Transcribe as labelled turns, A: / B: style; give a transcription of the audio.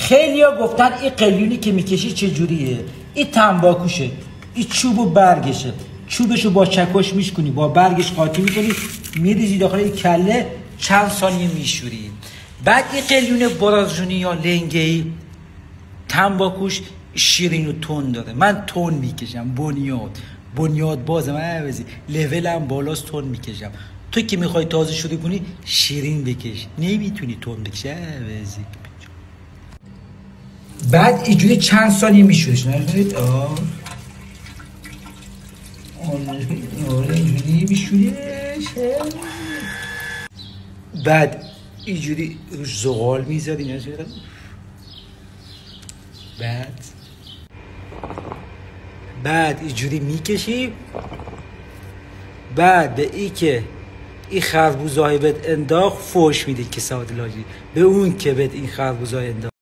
A: خیلیا گفتن این قلیونی که میکشی چجوریه؟ این تنباکوشه، این چوب و برگشه. چوبشو با چکش میشکنی، با برگش قاطی میکنی، میریزی داخل این کله، چند ثانیه میشوری. بعد این قلیون برازجونی یا لنگه‌ای تنباکوش شیرین و تون داره. من تون میکشم، بنیاد بازه، من عوضی لولم بالاست، تون میکشم. تو که میخوای تازه شروع کنی شیرین بکش، نمیتونی تون بکشی عوضی. بعد اینجوری چند ثانیه میشوریش. نکنید اینجوری میشوریش. بعد اینجوری زغال میذاری. بعد اینجوری میکشی. بعد به ای که این خربوزه های بهت انداخت فوش میده که سواد لاجی به اون که بهت این خربوزه های انداخت.